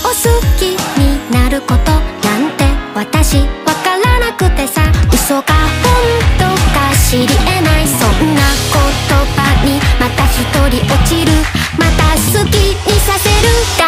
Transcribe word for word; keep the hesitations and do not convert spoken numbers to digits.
好きになることなんて私わからなくてさ、嘘か本当か知り得ない、そんな言葉にまた一人落ちる、また好きにさせる。